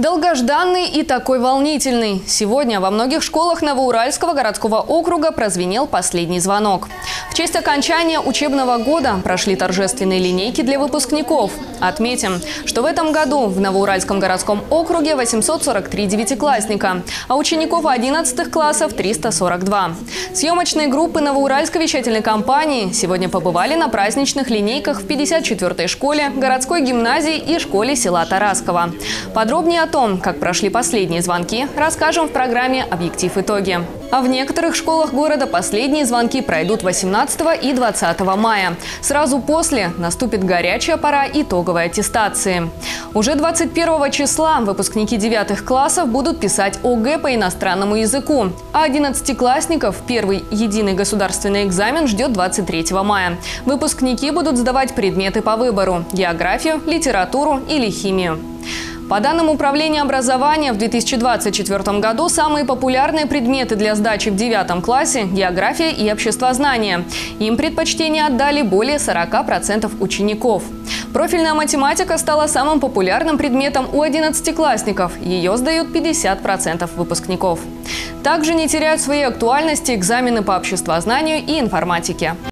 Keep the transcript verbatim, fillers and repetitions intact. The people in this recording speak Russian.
Долгожданный и такой волнительный. Сегодня во многих школах Новоуральского городского округа прозвенел последний звонок. В честь окончания учебного года прошли торжественные линейки для выпускников. Отметим, что в этом году в Новоуральском городском округе восемьсот сорок три девятиклассника, а учеников одиннадцатых классов триста сорок два. Съемочные группы Новоуральской вещательной компании сегодня побывали на праздничных линейках в пятьдесят четвёртой школе, городской гимназии и школе села Тарасково. Подробнее о том, как прошли последние звонки, расскажем в программе «Объектив. Итоги». А в некоторых школах города последние звонки пройдут восемнадцатого и двадцатого мая. Сразу после наступит горячая пора итоговой аттестации. Уже двадцать первого числа выпускники девятых классов будут писать ОГЭ по иностранному языку. А одиннадцатиклассников первый единый государственный экзамен ждет двадцать третьего мая. Выпускники будут сдавать предметы по выбору – географию, литературу или химию. По данным Управления образования, в две тысячи двадцать четвёртом году самые популярные предметы для сдачи в девятом классе – география и обществознание. Им предпочтение отдали более сорока процентов учеников. Профильная математика стала самым популярным предметом у одиннадцатиклассников. Ее сдают пятьдесят процентов выпускников. Также не теряют своей актуальности экзамены по обществознанию и информатике.